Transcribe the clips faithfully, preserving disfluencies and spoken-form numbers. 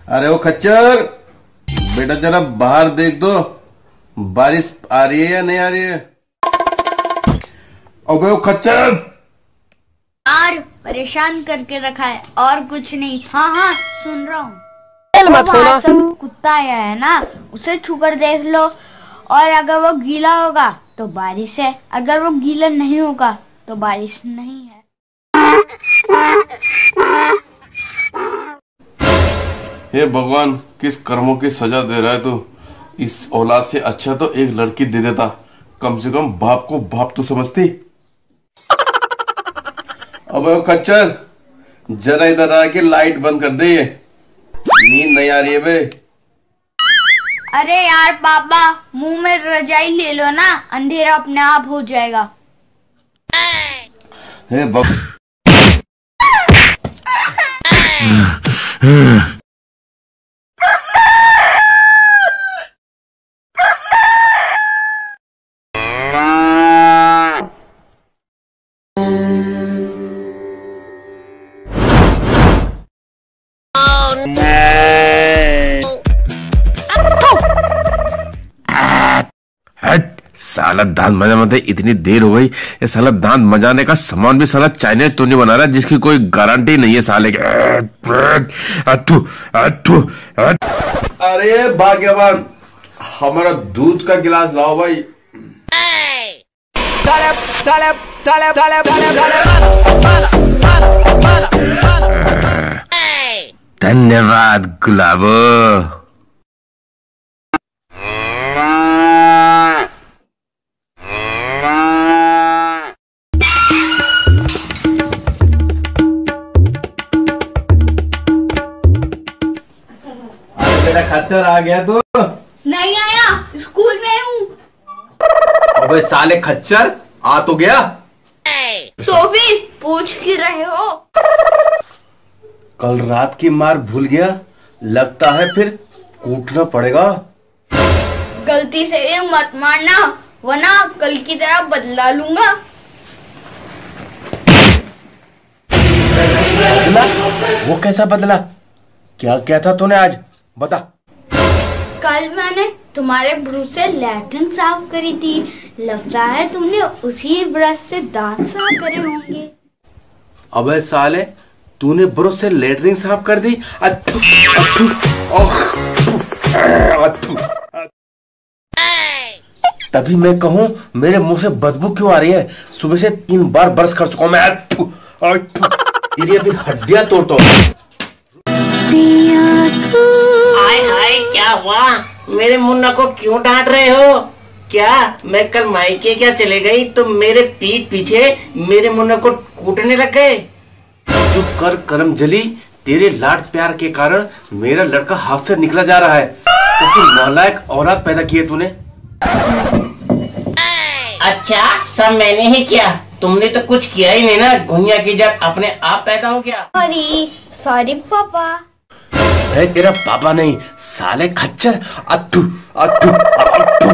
अरे वो खच्चर, बेटा जरा बाहर देख दो, बारिश आ रही है या नहीं आ रही है? अबे वो खच्चर, यार परेशान करके रखा है और कुछ नहीं। हाँ हाँ सुन रहा हूँ। सब कुत्ता आया है ना, उसे छूकर देख लो, और अगर वो गीला होगा तो बारिश है, अगर वो गीला नहीं होगा तो बारिश नहीं है। हे भगवान, किस कर्मों की सजा दे रहा है तू। इस औलाद से अच्छा तो एक लड़की दे देता, कम से कम बाप को बाप तो समझती। अबे खच्चर, जरा इधर आके लाइट बंद कर दे, ये नींद नहीं आ रही है बे। अरे यार पापा, मुंह में रजाई ले लो ना, अंधेरा अपने आप हो जाएगा। हे भगवान, साला दांत मजाने इतनी देर हो गई। ये साला दांत मजाने का सामान भी साला चाइनीज तो नहीं बना रहा, जिसकी कोई गारंटी नहीं है साले के। अतु, अतु, अतु। अरे भाग्यवान, हमारा दूध का गिलास लाओ भाई। धन्यवाद गुलाबो। बेटा खच्चर आ गया तो? नहीं आया, स्कूल में हूँ। अबे साले खच्चर, आ तो गया। तो फिर पूछ क्यों रहे हो? कल रात की मार भूल गया, लगता है फिर कूटना पड़ेगा। गलती से भी मत मारना, वरना कल की तरह बदला लूंगा। बदला? वो कैसा बदला? क्या क्या था तूने आज, बता। कल मैंने तुम्हारे ब्रश से लैट्रिन साफ करी थी, लगता है तुमने उसी ब्रश से दांत साफ करे होंगे। अबे साले, तूने ब्रश से लैट्रिन साफ कर दी? अथु, अथु, अथु, तभी मैं कहूँ मेरे मुंह से बदबू क्यों आ रही है? सुबह से तीन बार ब्रश कर चुका हूं मैं। अथु, अथु, तेरी अभी हड्डियां तोड़ तोड़। हाय हाय, क्या हुआ? मेरे मुन्ना को क्यों डांट रहे हो? क्या मैं कल मायके क्या चले गई तो मेरे पीठ पीछे मेरे मुन्ना को कूटने लग गए? चुप कर करमजली, तेरे लाड प्यार के कारण मेरा लड़का हाथ से निकला जा रहा है। तो नालायक औलाद पैदा की है तूने। अच्छा, सब मैंने ही किया, तुमने तो कुछ किया ही नहीं ना। घुनिया की जड़ अपने आप पैदा हो गया। सॉरी सॉरी पापा। है तेरा पापा नहीं, साले खच्चर। अत्तू, अत्तू, अत्तू।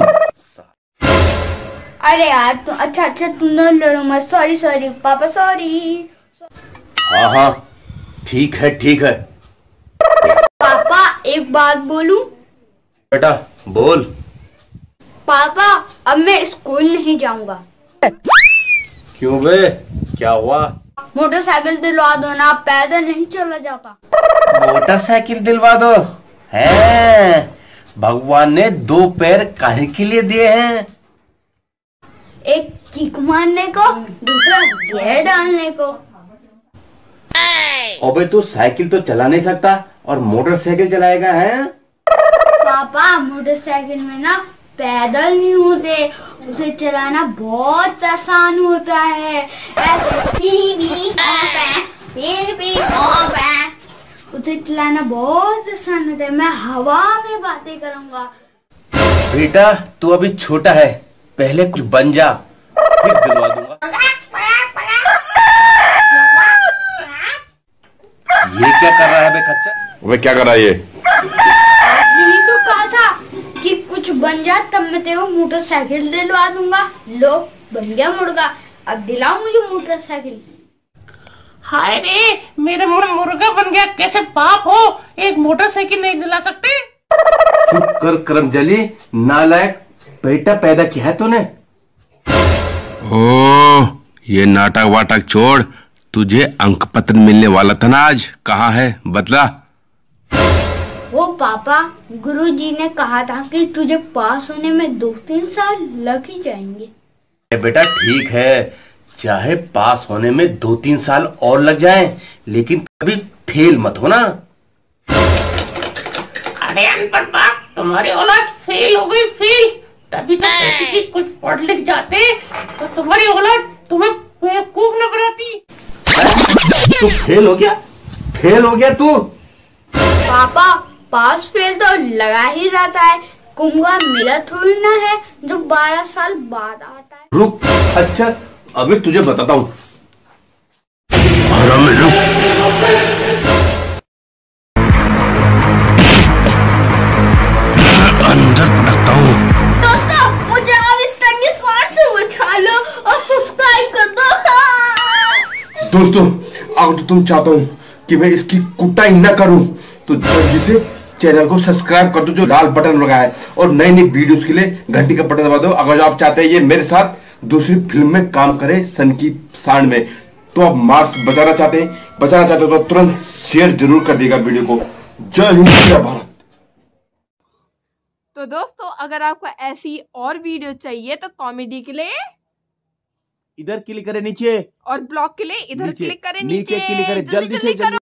अरे यार तू, अच्छा अच्छा तू न लड़ो मत। सॉरी सॉरी पापा, सॉरी। हाँ हाँ ठीक है ठीक है। पापा एक बात बोलूं? बेटा बोल। पापा अब मैं स्कूल नहीं जाऊंगा। क्यों बे, क्या हुआ? मोटरसाइकिल दिलवा दो ना, पैदल नहीं चला जाता। मोटरसाइकिल दिलवा दो? है, भगवान ने दो पैर काहे के लिए दिए हैं? एक किक मारने को, दूसरा गियर डालने को। अबे तू साइकिल तो चला नहीं सकता और मोटरसाइकिल चलाएगा है? पापा मोटरसाइकिल में ना पैदल नहीं होते, उसे चलाना बहुत आसान होता है। उसे चलाना बहुत आसान होता है। मैं हवा में बातें करूंगा। बेटा तू अभी छोटा है, पहले कुछ बन जा, फिर दिलवा दूंगा। ये क्या कर रहा है बे खच्चर? वे क्या कर रहा है ये? यही तो कहा था कि कुछ बन जा तब मैं तेरे को मोटरसाइकिल दिलवा दूंगा। लो बन गया मुर्गा, अब दिलाओ मुझे मोटरसाइकिल। हाय रे, मेरा मुंह मुर्गा बन गया। कैसे बाप हो, एक मोटरसाइकिल नहीं दिला सकते? चुप कर करमजली, नालायक। बेटा पैदा किया है तूने। ओ, ये नाटक वाटक छोड़, तुझे अंक पत्र मिलने वाला था ना आज, कहाँ है बदला? वो पापा, गुरुजी ने कहा था कि तुझे पास होने में दो तीन साल लग ही जाएंगे। बेटा ठीक है, चाहे पास होने में दो तीन साल और लग जाएं, लेकिन कभी फेल मत होना। अरे अनपढ़ बाप, तुम्हारी औलाद फेल हो गई, फेल। तभी तो कहती कि कुछ पढ़ लिख जाते तो तुम्हारी औलाद तुम्हें बेवकूफ न बनाती। तू फेल हो गया, फेल हो गया तू। पापा, पास फेल तो लगा ही रहता है, कुंभा मेरा थोड़ी ना है जो बारह साल बाद आता है। रुक, अच्छा अभी तुझे बताता हूँ। अंदर पटकता हूँ। दोस्तों, मुझे अब इस तंगी स्वाद से बचा लो और सब्सक्राइब कर दो। दोस्तों, अगर तो तुम चाहते हो कि मैं इसकी कुटाई न करूं, तो जल्दी से चैनल को सब्सक्राइब कर दो, जो लाल बटन लगा है, और नई नई वीडियोस के लिए घंटी का बटन दबा दो। अगर आप चाहते हैं ये मेरे साथ दूसरी फिल्म में काम करे सन की सांड में, तो आप मार्क्स बचाना चाहते हैं बचाना चाहते हो तो तुरंत शेयर जरूर कर देगा वीडियो को। जय हिंद, जय भारत। तो दोस्तों, अगर आपको ऐसी और वीडियो चाहिए तो कॉमेडी के लिए इधर क्लिक करें नीचे, और ब्लॉग के लिए इधर नीचे, क्लिक करें नीचे नीचे, क्लिक करें, जल्दी जल्दी से जल्दी करो। जल्दी।